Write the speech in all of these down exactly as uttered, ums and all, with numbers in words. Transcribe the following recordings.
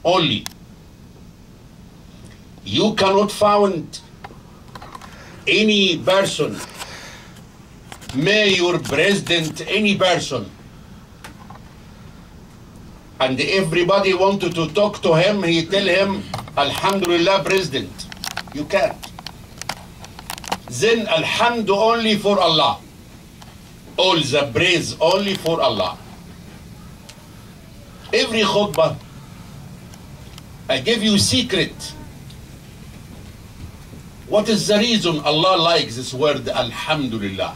only. You cannot find any person, mayor, president, any person, and everybody wanted to talk to him, he tell him, Alhamdulillah, President. You can't. Then Alhamdu only for Allah. All the praise only for Allah. Every khutbah, I give you secret. What is the reason Allah likes this word Alhamdulillah?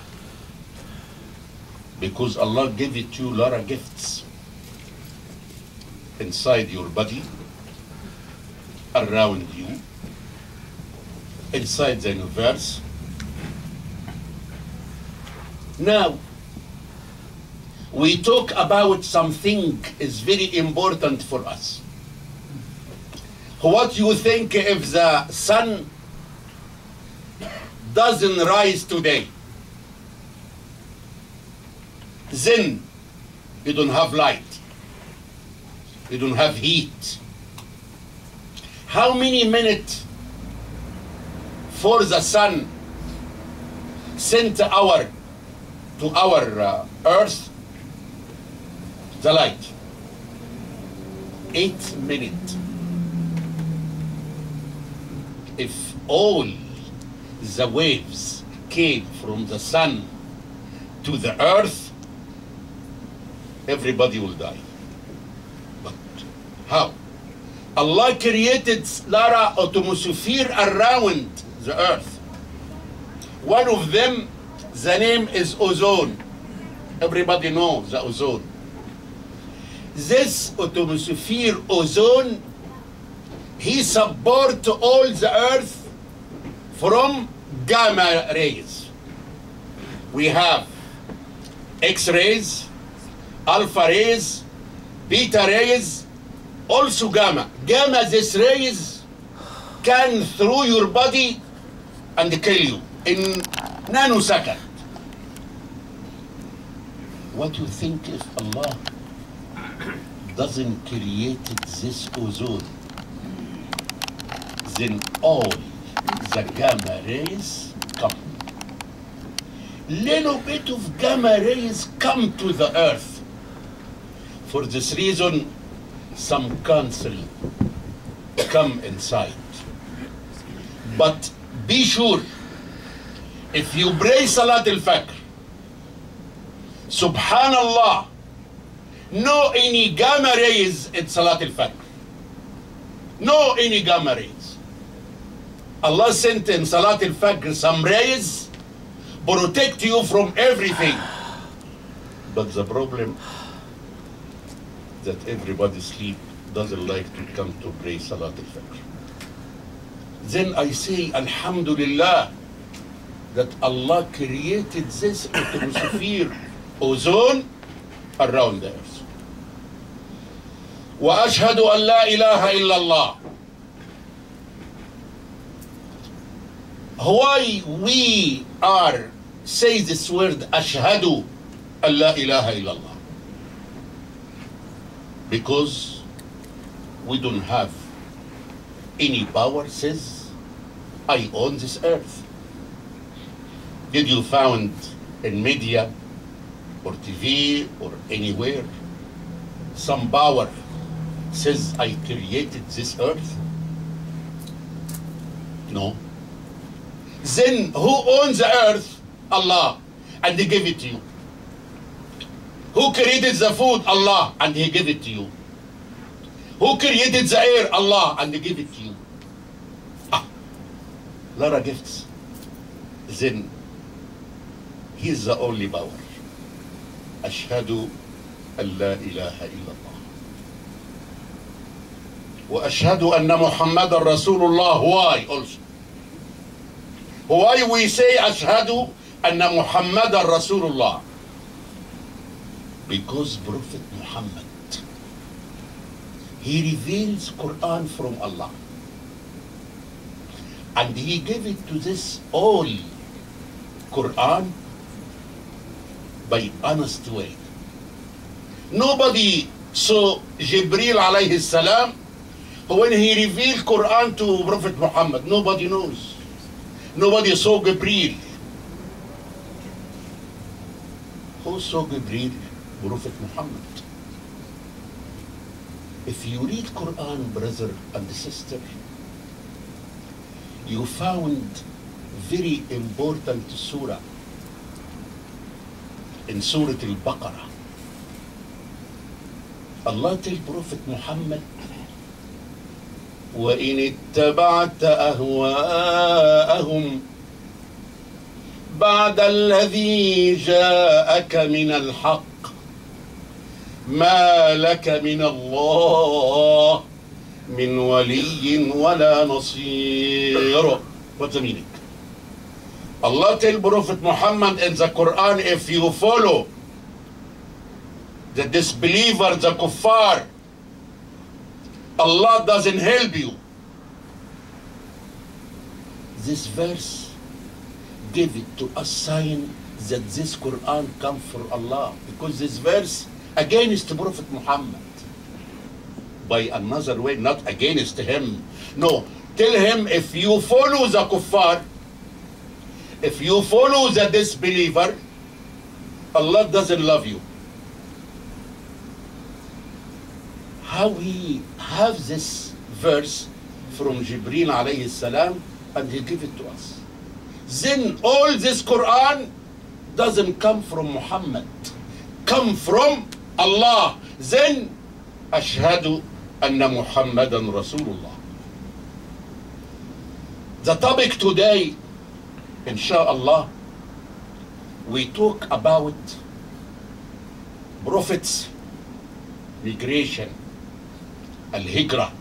Because Allah gave it to you a lot of gifts inside your body, around you, inside the universe. Now, we talk about something is very important for us. What you think if the sun doesn't rise today? Then you don't have light. You don't have heat. How many minutes for the sun sent our to our uh, earth the light? Eight minutes. If all the waves came from the sun to the earth, everybody will die. But how? Allah created Lara atmosphere around the earth. One of them, the name is ozone. Everybody knows the ozone. This atmosphere ozone, he supports all the earth from gamma rays. We have X-rays, alpha rays, beta rays, also gamma. Gamma, these rays can through your body and kill you in nanosecond. What do you think if Allah doesn't create this ozone? Then all the gamma rays come. Little bit of gamma rays come to the earth. For this reason, some cancer come inside. But be sure, if you pray Salat al-Fajr, Subhanallah, no any gamma rays in Salat al-Fajr. No any gamma rays. Allah sent in Salat al-Fajr some rays protect you from everything. But the problem that everybody sleep doesn't like to come to pray Salat al-Fajr. Then I say, Alhamdulillah, that Allah created this atmosphere, ozone, around the earth. وأشهد أن لا إله إلا الله. Why we are say this word أشهد أن لا إله إلا الله? Because we don't have any power says I own this earth. Did you found in media or T V or anywhere some power says I created this earth? No. Then who owns the earth? Allah, and He gave it to you. Who created the food? Allah, and He gave it to you. Who created the air? Allah, and He gave it to you. Ah, lot of gifts. Then He's the only power. أشهد أن لا إله إلا الله وأشهد أن محمد رسول الله. Why also? Why we say أشهد أن محمد رسول الله? Because Prophet Muhammad, he reveals Quran from Allah. And he gave it to this all Quran by honest way. Nobody saw Jibril alayhi salam When he revealed Quran to Prophet Muhammad, nobody knows. Nobody saw Gabriel. Who saw Gabriel? Prophet Muhammad. If you read Quran, brother and sister, you found very important surah in Surah Al-Baqarah. Allah tells Prophet Muhammad, وَإِنِ اتَّبَعْتَ أَهْوَاءَهُمْ بَعْدَ الَّذِي جَاءَكَ مِنَ الْحَقِّ مَا لَكَ مِنَ اللَّهِ مِنْ وَلِيٍّ وَلَا نَصِيرٍ. What's the meaning? Allah tells Prophet Muhammad in the Quran, if you follow the disbeliever, the kuffar, Allah doesn't help you. This verse gave it to us sign that this Quran comes from Allah, because this verse against Prophet Muhammad by another way, not against him. No, tell him, if you follow the kuffar, if you follow the disbeliever, Allah doesn't love you. How he have this verse from Jibreel alayhi salam and he give it to us. Then all this Quran doesn't come from Muhammad, come from Allah. Then ashhadu anna Muhammadan Rasulullah. The topic today, inshallah, we talk about prophets, migration, al-hijrah.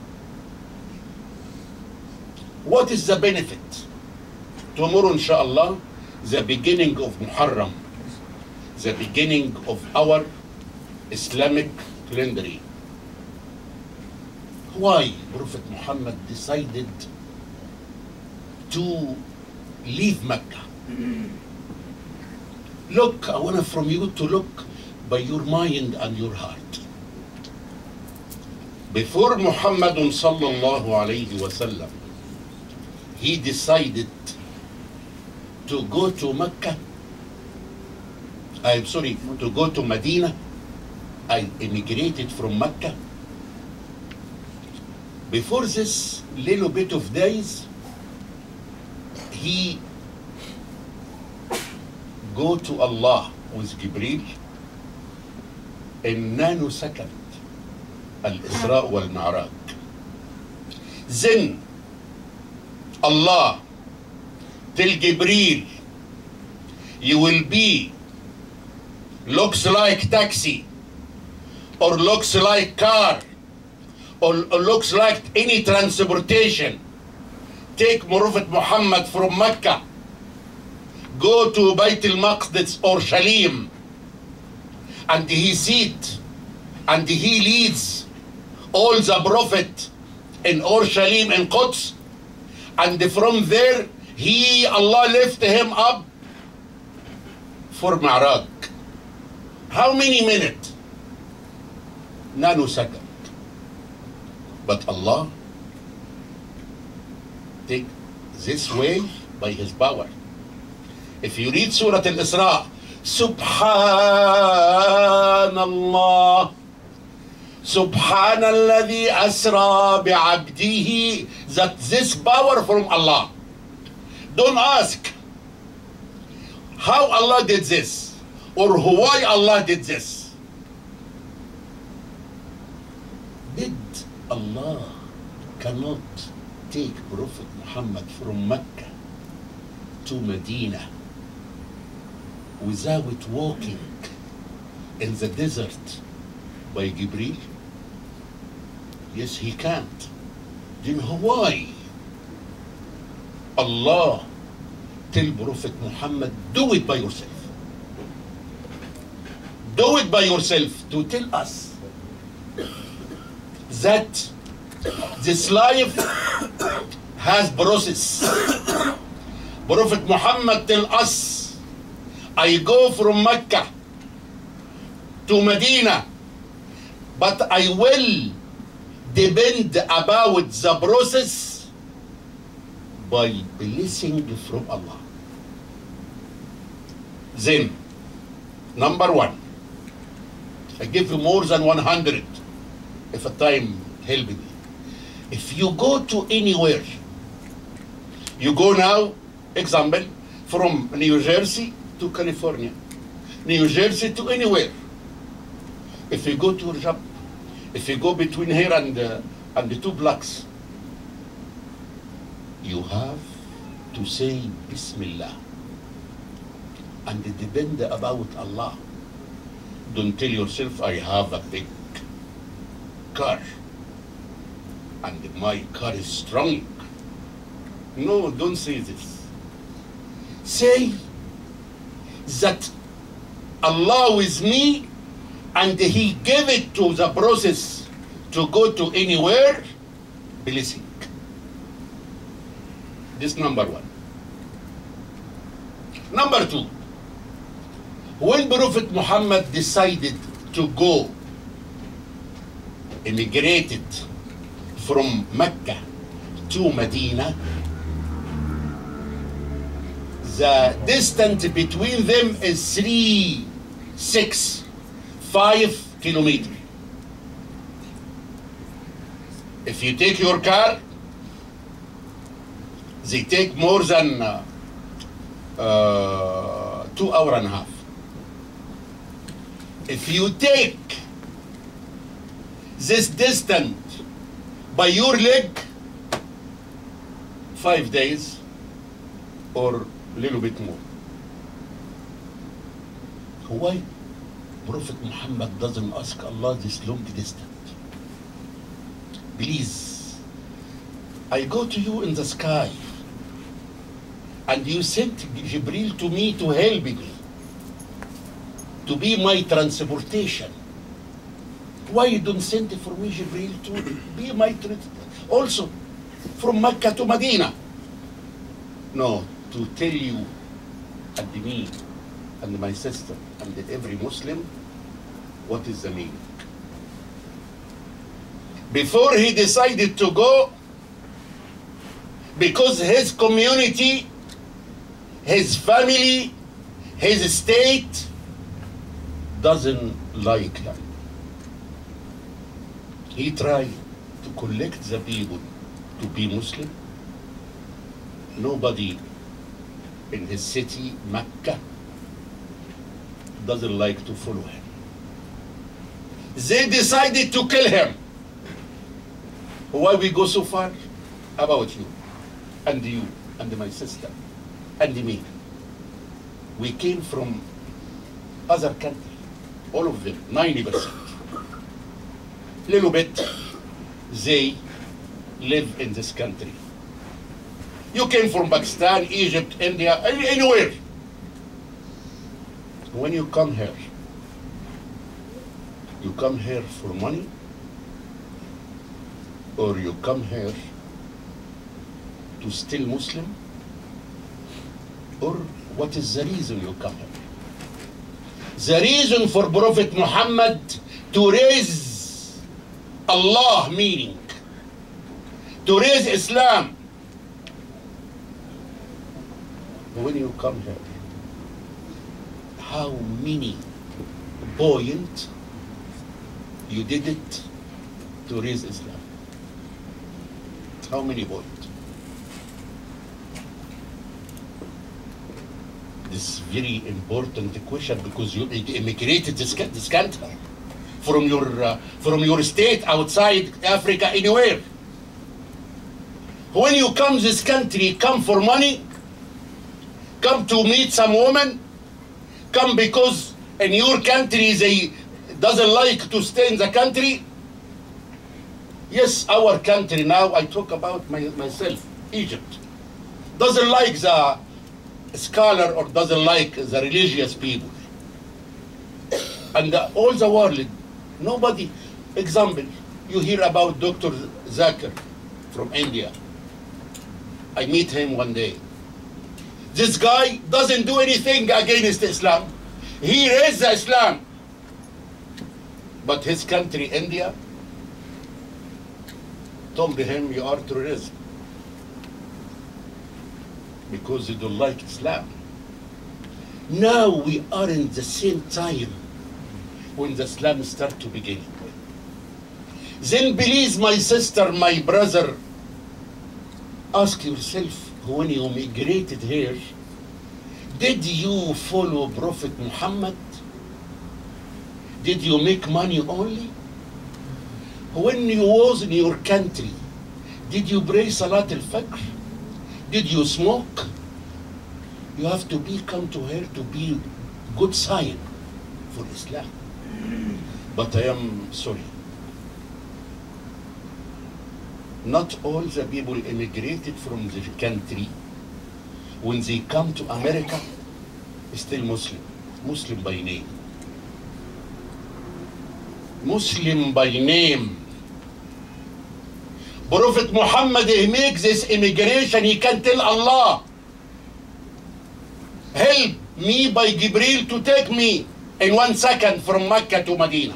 What is the benefit? Tomorrow, inshallah, the beginning of Muharram, the beginning of our Islamic calendar. Why Prophet Muhammad decided to leave Mecca? Look, I want from you to look by your mind and your heart. Before Muhammad sallallahu alayhi wa sallam, he decided to go to Mecca. I'm sorry, to go to Medina. I immigrated from Mecca. Before this little bit of days, he go to Allah with Jibreel in nanosecond, al-Isra wal-Mi'raj. Then Allah tell Jibreel, you will be, looks like taxi, or looks like car, or, or looks like any transportation. Take Prophet Muhammad from Mecca, go to Bayt al-Maqdis or Shalim, and he sit and he leads all the prophet in Urshalim and Quds, and from there he, Allah lift him up for Mi'raj. How many minutes? Nanosecond. But Allah take this way by His power. If you read Surah Al-Isra, Subhanallah, Subhanalladhi asra bi'abdihi, that this power from Allah. Don't ask how Allah did this or why Allah did this. Did Allah cannot take Prophet Muhammad from Mecca to Medina without walking in the desert by Jibreel? Yes, he can't. Then why Allah tell Prophet Muhammad, do it by yourself? Do it by yourself, to tell us that this life has process. Prophet Muhammad tell us, I go from Mecca to Medina, but I will depend about the process by blessing from Allah. Then, number one, I give you more than one hundred if a time help me. If you go to anywhere, you go now, example, from New Jersey to California, New Jersey to anywhere. If you go to Rajab, if you go between here and, uh, and the two blocks, you have to say Bismillah and depend about Allah. Don't tell yourself, I have a big car and my car is strong. No, don't say this. Say that Allah with me and He gave it to the process to go to anywhere, blessing. This number one. Number two, when Prophet Muhammad decided to go, immigrated from Mecca to Medina, the distance between them is three, six, five kilometers. If you take your car, they take more than uh, uh, two hour and a half. If you take this distance by your leg, five days or a little bit more. Why Prophet Muhammad doesn't ask Allah this long distance? Please, I go to you in the sky and you sent Jibril to me to help me, to be my transportation. Why you don't send for me Jibril to be my transportation? Also, from Mecca to Medina. No, to tell you and me and my sister and every Muslim what is the meaning. Before he decided to go, because his community, his family, his state doesn't like him. He tried to collect the people to be Muslim. Nobody in his city, Mecca, doesn't like to follow him. They decided to kill him. Why we go so far? About you, and you, and my sister, and me. We came from other countries, all of them, ninety percent. Little bit, they live in this country. You came from Pakistan, Egypt, India, anywhere. When you come here, you come here for money, or you come here to still Muslim, or what is the reason you come here? The reason for Prophet Muhammad to raise Allah, meaning to raise Islam. When you come here, how many points you did it to raise Islam? How many points? This is very important question because you immigrated this, this country from your uh, from your state outside Africa, anywhere. When you come this country, come for money, come to meet some woman, come because in your country they doesn't like to stay in the country. Yes, our country now, I talk about my, myself, Egypt, doesn't like the scholar or doesn't like the religious people. And the, all the world, nobody, example, you hear about Doctor Zakir from India. I meet him one day. This guy doesn't do anything against Islam. He raised Islam. But his country, India, told him, you are terrorism. Because you don't like Islam. Now we are in the same time when the Islam start to begin. Then please, my sister, my brother, ask yourself, when you migrated here, did you follow Prophet Muhammad? Did you make money only? When you was in your country, did you pray Salat al-Fajr? Did you smoke? You have to be come to here to be good sign for Islam. But I am sorry. Not all the people immigrated from the country, when they come to America, still Muslim. Muslim by name. Muslim by name. Prophet Muhammad, he makes this immigration, he can tell Allah, help me by Jibreel to take me in one second from Mecca to Medina.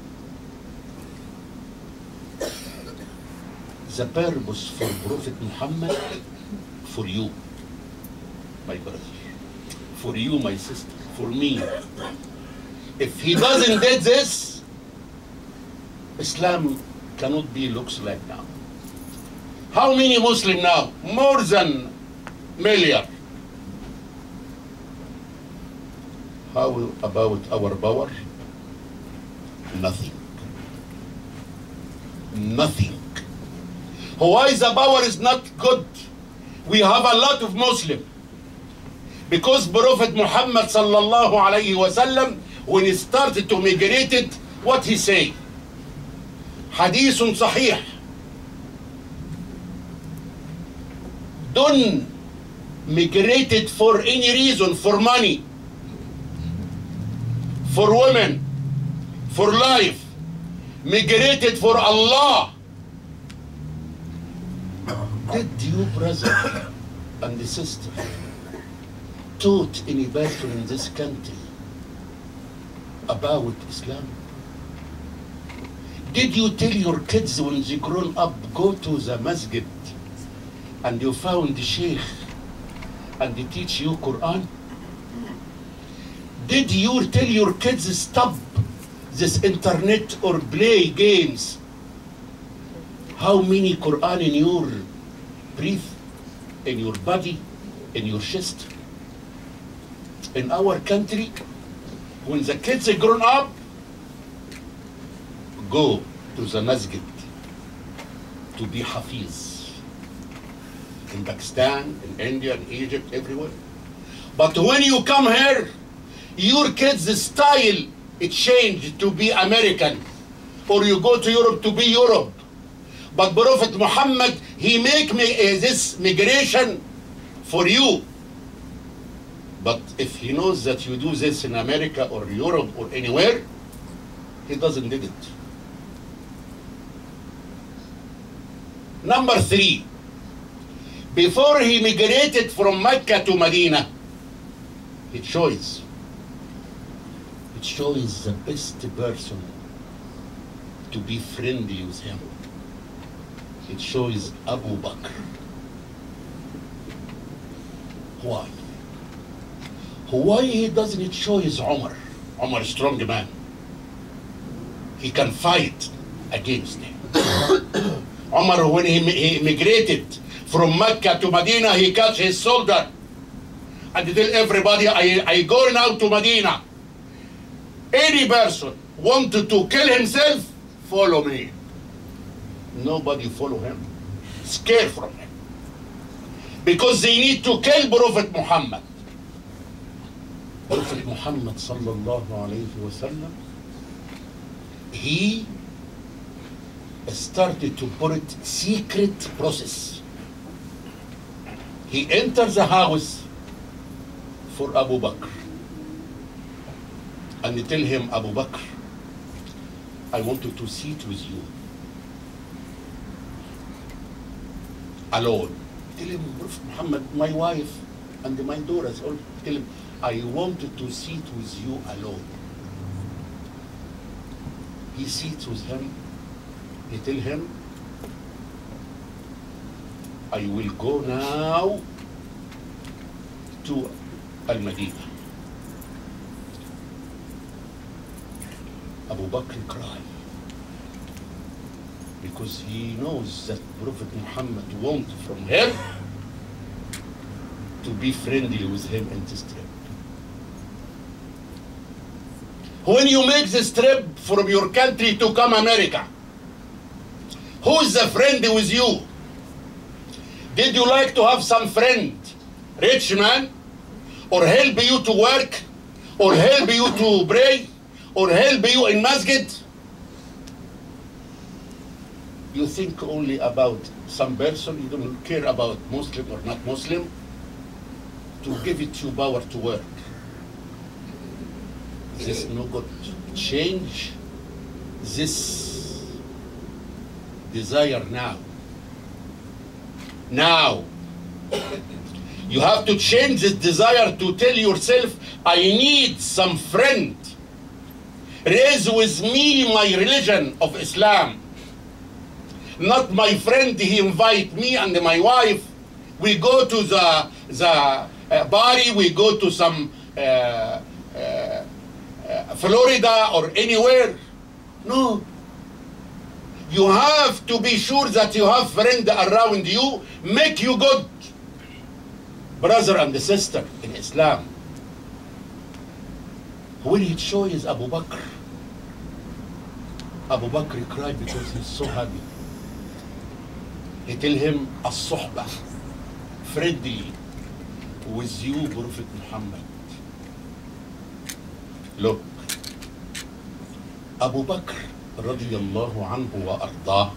The purpose for Prophet Muhammad, for you, my brother, for you, my sister, for me. If he doesn't do this, Islam cannot be looks like now. How many Muslims now? More than million. How about our power? Nothing. Nothing. Why the power is not good? We have a lot of Muslims. Because Prophet Muhammad sallallahu alayhi wa sallam, when he started to migrate it, what he say? Hadith sahih. Don't migrate it for any reason, for money, for women, for life. Migrate it for Allah. Did you, brother and sister, taught any person in this country about Islam? Did you tell your kids when they grown up, go to the masjid and you found the sheikh and they teach you Quran? Did you tell your kids stop this internet or play games? How many Quran in your breath, in your body, in your chest? In our country, when the kids are grown up, go to the masjid to be hafiz. In Pakistan, in India, in Egypt, everywhere. But when you come here, your kids' style, it changed to be American. Or you go to Europe to be Europe. But Prophet Muhammad, he make me uh, this migration for you. But if he knows that you do this in America or Europe or anywhere, he doesn't do it. Number three, before he migrated from Mecca to Medina, he chose, he chose the best person to be friendly with him. He chose Abu Bakr. Why? Why he doesn't choose Umar? Umar is a strong man. He can fight against him. Umar, when he, he migrated from Mecca to Medina, he cut his shoulder and tell everybody, I, I go now to Medina. Any person wanted to kill himself, follow me. Nobody follow him. Scared from him. Because they need to kill Prophet Muhammad. Prophet Muhammad sallallahu alayhi wa sallam, he started to put it secret process. He enters the house for Abu Bakr and he tell him, Abu Bakr, I wanted to sit with you alone. Tell him, Prophet Muhammad, my wife and my daughters, all tell him, I wanted to sit with you alone. He sits with him. He tell him, I will go now to Al-Madinah. Abu Bakr cried because he knows that Prophet Muhammad wants from him to be friendly with him in this trip. When you make this trip from your country to come America, who's the friend with you? Did you like to have some friend, rich man, or help you to work, or help you to pray, or help you in masjid? You think only about some person, you don't care about Muslim or not Muslim, to give it you power to work. This no good. Change this desire now. Now. You have to change this desire to tell yourself, I need some friend. Raise with me my religion of Islam. Not my friend, he invite me and my wife. We go to the, the uh, party, we go to some uh, uh, uh, Florida or anywhere. No. You have to be sure that you have friends around you, make you good. Brother and sister in Islam. When he chose Abu Bakr, Abu Bakr cried because he's so happy. He tell him, as-suhbah, friendly with you, Prophet Muhammad. Look, Abu Bakr radiyallahu anhu wa ardah,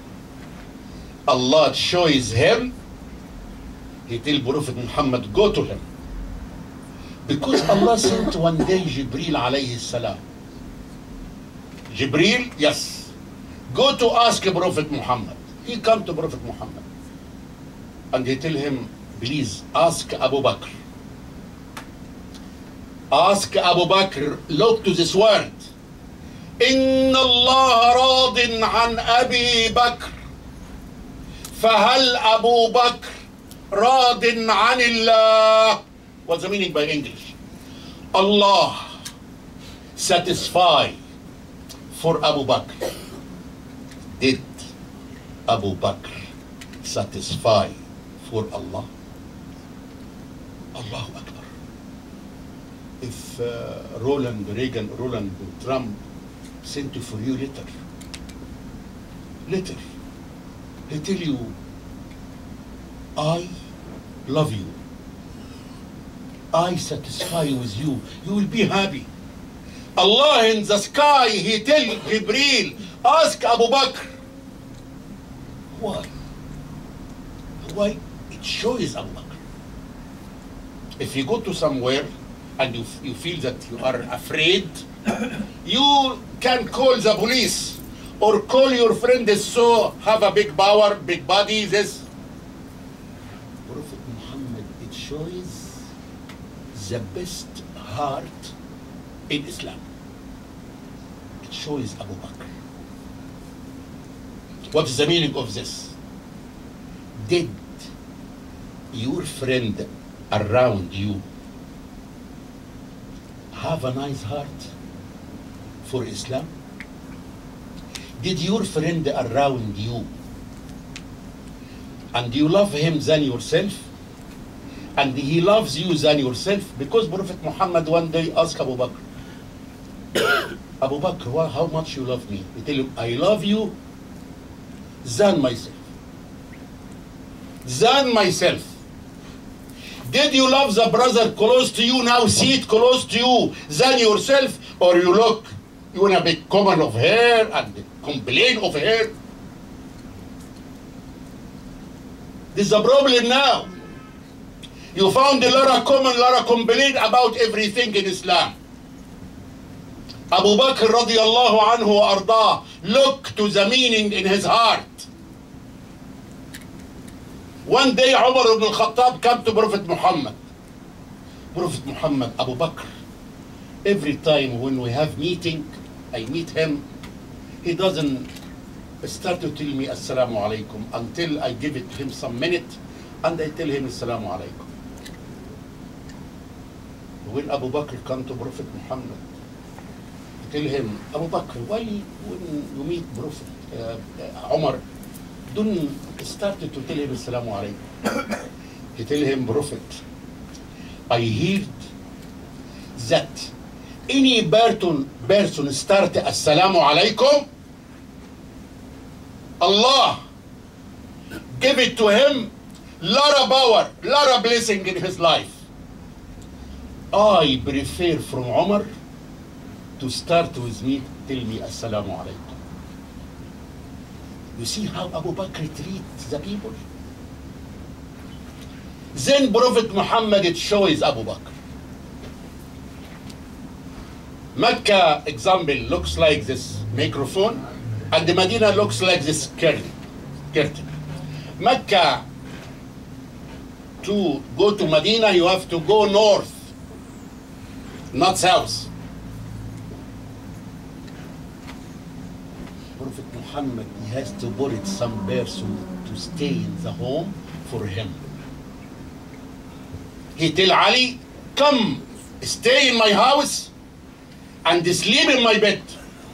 Allah shows him, he tell Prophet Muhammad, go to him. Because Allah sent one day Jibril alayhi salam. Jibril, yes. Go to ask Prophet Muhammad. He come to Prophet Muhammad. And he tell him, please ask Abu Bakr. Ask Abu Bakr, look to this word. إن الله راض عن أبي بكر فهل أبو بكر راض عن الله. What's the meaning by English? Allah satisfy for Abu Bakr. Did Abu Bakr satisfy for Allah? Allahu Akbar. If uh, Roland Reagan, Roland Trump sent for you letter, letter, he tell you, I love you. I satisfy with you. You will be happy. Allah in the sky, he tell Jibreel, ask Abu Bakr. Why? Why? It shows Abu Bakr. If you go to somewhere and you, you feel that you are afraid, you can call the police or call your friend so have a big power, big body, this. Prophet Muhammad, it shows the best heart in Islam. It shows Abu Bakr. What is the meaning of this? Did your friend around you have a nice heart for Islam? Did your friend around you and you love him than yourself? And he loves you than yourself? Because Prophet Muhammad one day asked Abu Bakr, Abu Bakr, well, how much you love me? He tell him, I love you than myself. Than myself. Did you love the brother close to you, now seat close to you, than yourself? Or you look, you want a big common of hair and complain of hair? This is a problem now. You found a lot of common, a lot of complaint about everything in Islam. Abu Bakr radiallahu anhu wa ardah, look to the meaning in his heart. One day Umar ibn al-Khattab came to Prophet Muhammad. Prophet Muhammad, Abu Bakr, every time when we have meeting, I meet him, he doesn't start to tell me Assalamu alaikum until I give it to him some minute and I tell him Assalamu alaikum. When Abu Bakr come to Prophet Muhammad, tell him, Abu Bakr, why when you meet Prophet uh, uh, Umar, don't start to tell him Assalamu alaikum. He tell him, Prophet, I heard that any person, person start Assalamu alaikum, Allah give it to him lot of power, lot of blessing in his life. I prefer from Umar to start with me, tell me Assalamu alaikum. You see how Abu Bakr treats the people? Then Prophet Muhammad shows Abu Bakr. Mecca, example, looks like this microphone, and the Medina looks like this curtain. curtain. Mecca, to go to Medina, you have to go north, not south. Prophet Muhammad, he has to borrow some person to stay in the home for him. He tell Ali, come, stay in my house and sleep in my bed.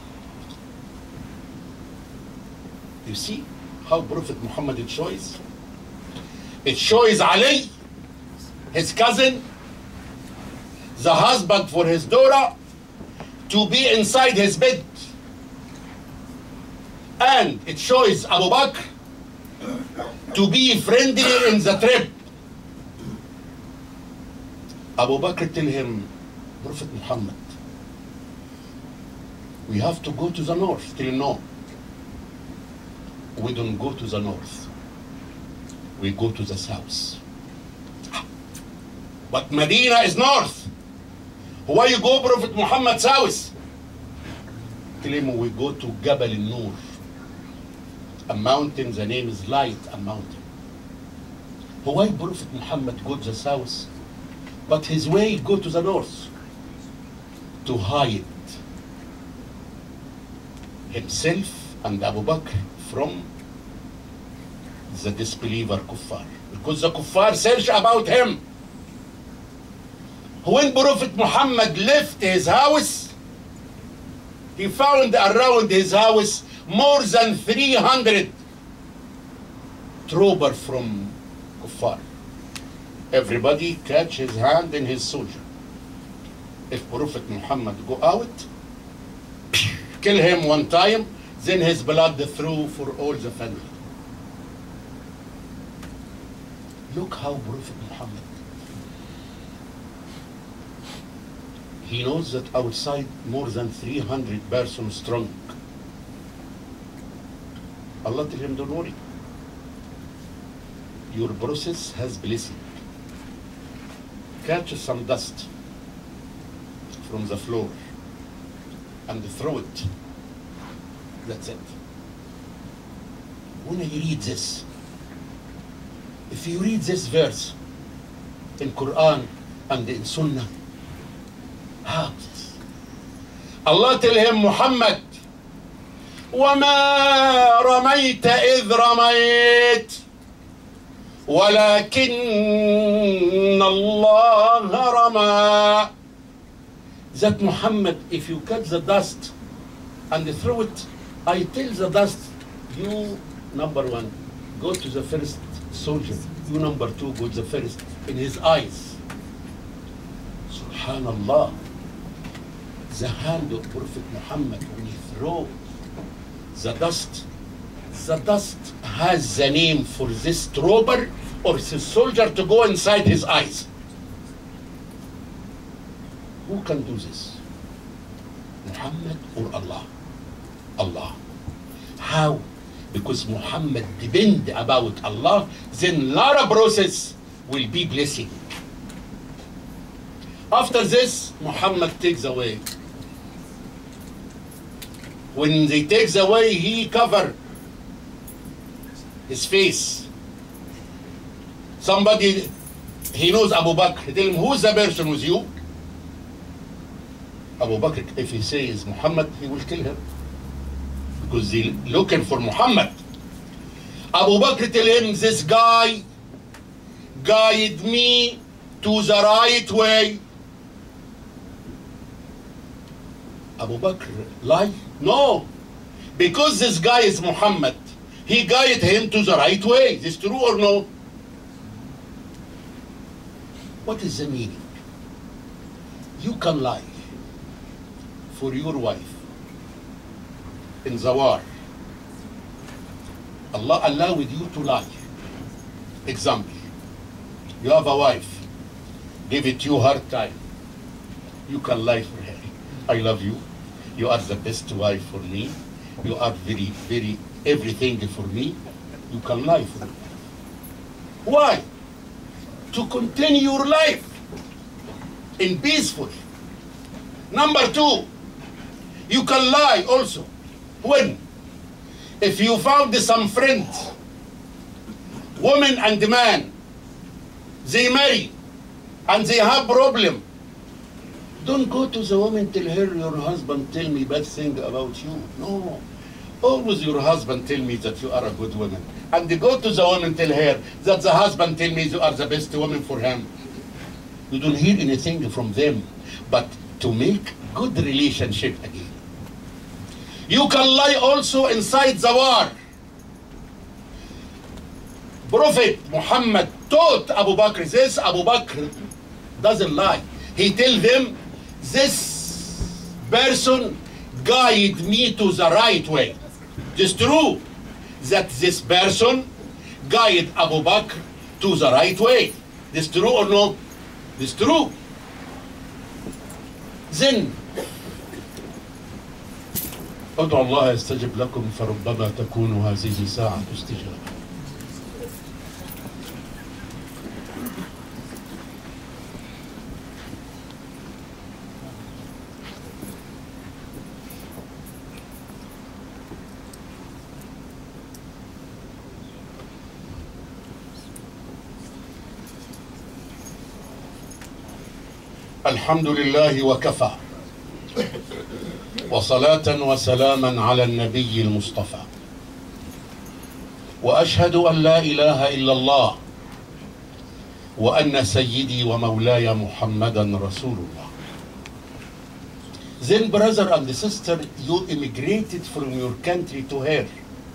You see how Prophet Muhammad shows? It shows Ali, his cousin, the husband for his daughter, to be inside his bed. And it shows Abu Bakr to be friendly in the trip. Abu Bakr tell him, Prophet Muhammad, we have to go to the north. Till no, we don't go to the north. We go to the south. But Medina is north. Why you go, Prophet Muhammad, south? Tell him we go to Jabal al-Nur, a mountain, the name is Light, a mountain. Why Prophet Muhammad go to the south, but his way go to the north? To hide himself and Abu Bakr from the disbeliever kuffar. Because the kuffar search about him. When Prophet Muhammad left his house, he found around his house more than three hundred troopers from kuffar. Everybody catch his hand in his soldier. If Prophet Muhammad go out, kill him one time, then his blood through for all the family. Look how Prophet Muhammad, he knows that outside more than three hundred persons strong. Allah tell him, don't worry. Your process has blessing. Catch some dust from the floor and throw it. That's it. When you read this, if you read this verse in Quran and in Sunnah, how this? Allah tell him, Muhammad, وَمَا رَمَيْتَ إِذْ رَمَيْتَ وَلَكِنَّ اللَّهَ رَمَى. That Muhammad, if you catch the dust and throw it, I tell the dust, you number one, go to the first soldier. You number two, go to the first in his eyes. Subhanallah. The hand of Prophet Muhammad, when he throw the dust, the dust has the name for this trooper or this soldier to go inside his eyes. Who can do this? Muhammad or Allah? Allah. How? Because Muhammad depend about Allah, then lot of process will be blessing. After this, Muhammad takes away. When they takes away, he cover his face. Somebody, he knows Abu Bakr, he tell him, who's the person with you? Abu Bakr, if he says Muhammad, he will kill him. because they looking for Muhammad. Abu Bakr tell him, this guy guide me to the right way. Abu Bakr lie? No. Because this guy is Muhammad, he guided him to the right way. Is this true or no? What is the meaning? You can lie for your wife in the war. Allah allowed you to lie. Example, you have a wife, give it you hard time. You can lie for her. I love you. You are the best wife for me. You are very, very everything for me. You can lie for me. Why? To continue your life in peaceful. Number two, you can lie also. When? If you found some friend, woman and man, they marry and they have problem, don't go to the woman, tell her your husband tell me bad thing about you. No. Always your husband tell me that you are a good woman. And they go to the woman, tell her that the husband tell me you are the best woman for him. You don't hear anything from them, but to make good relationship again. You can lie also inside the war. Prophet Muhammad taught Abu Bakr this. Abu Bakr doesn't lie. He tell them, this person guide me to the right way. It's true that this person guide Abu Bakr to the right way. This true or no? This true. Then ادعوا الله يستجب لكم فربما تكون هذه ساعة استجابة. الحمد لله وكفى وصلاة وسلاما على النبي المصطفى وأشهد أن لا إله إلا الله وأن سيدي ومولاي محمدا رسول الله. Then brother and sister, you immigrated from your country to here.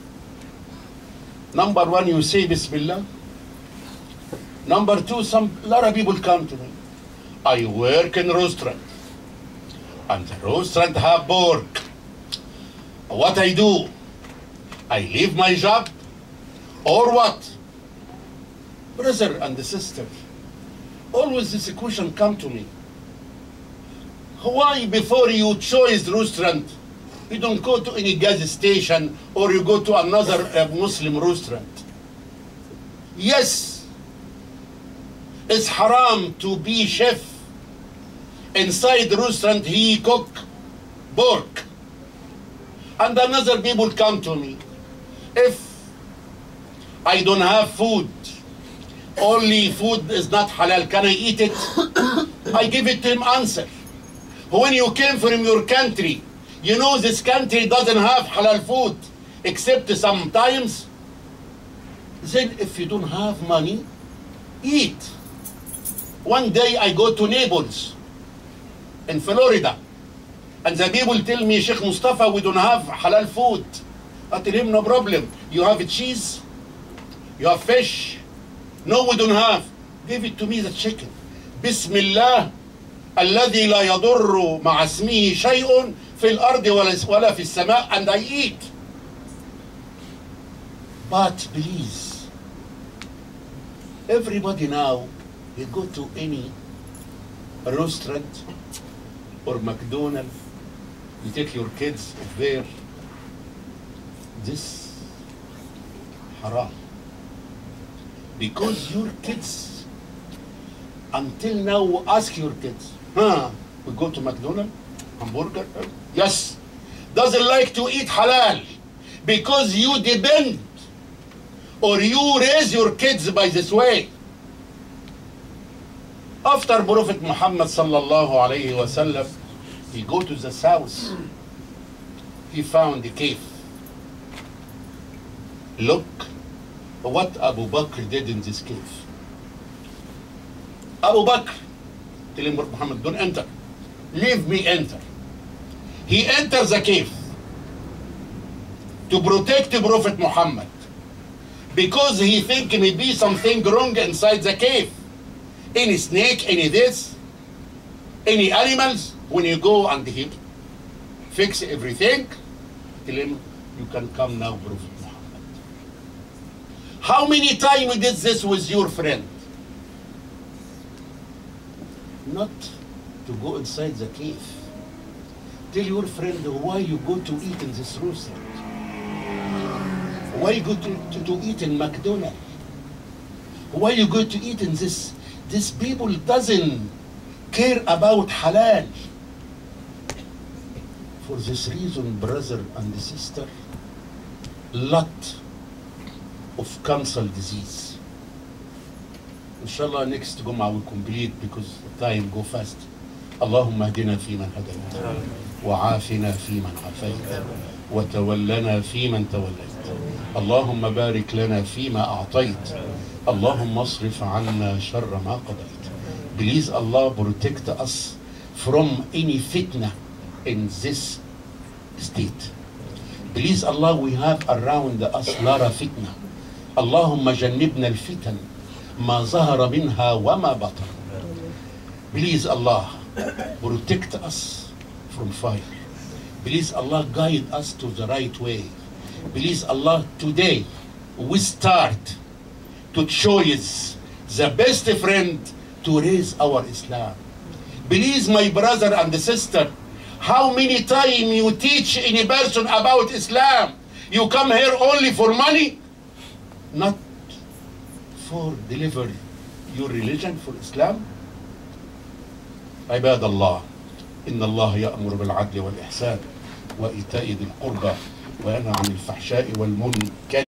Number one, you say Bismillah. Number two, some a lot of people come to me. I work in restaurant. And the restaurant have pork. What I do? I leave my job or what? Brother and sister, always this question come to me. Why before you choose restaurant, you don't go to any gas station or you go to another uh, Muslim restaurant? Yes, it's haram to be chef. Inside the restaurant, he cook pork. And another people come to me. If I don't have food, only food is not halal, can I eat it? I give it to him answer. When you came from your country, you know this country doesn't have halal food, except sometimes. Then if you don't have money, eat. One day I go to Naples in Florida, and the people tell me, Sheikh Mustafa, we don't have halal food. I tell him, no problem. You have cheese? You have fish? No, we don't have. Give it to me, the chicken. Bismillah, الذي لا يضر مع اسمه شيء في الأرض ولا في السماء, and I eat. But please, everybody now, you go to any restaurant or McDonald's, you take your kids there, this haram. Because your kids, until now, ask your kids, huh, we go to McDonald's, hamburger? Yes. Doesn't like to eat halal because you depend or you raise your kids by this way. After Prophet Muhammad sallallahu alayhi wa sallam, he go to the south. He found a cave. Look what Abu Bakr did in this cave. Abu Bakr, tell him, Muhammad, don't enter. Leave me enter. He enters the cave to protect the Prophet Muhammad because he think maybe something wrong inside the cave. Any snake, any this, any animals. When you go and he fix everything, tell him, you can come now, Prophet Muhammad. How many times we did this with your friend? Not to go inside the cave. Tell your friend why you go to eat in this restaurant. Why you go to, to, to eat in McDonald's? Why you go to eat in this? This people doesn't care about halal. For this reason, brother and sister, lot of cancer disease. Inshallah, next Jum'ah we complete because time go fast. اللهم اهدنا فيمن هديت وعافنا فيمن عافيت وتولنا فيمن توليت اللهم بارك لنا فيما أعطيت اللهم اصرف عنا شر ما قضيت. Please Allah protect us from any fitna in this state. Please Allah, we have around us lot of fitna. اللهم جنبنا الفتن ما ظهر منها وما بطن. Please Allah, protect us from fire. Please Allah, guide us to the right way. Please Allah, today we start to choose the best friend to raise our Islam. Please, my brother and sister, how many times you teach any person about Islam? You come here only for money, not for deliver your religion for Islam. عباد الله إن الله يأمر بالعدل والإحسان وإيتاء ذي القربى وينهى عن الفحشاء والمنكر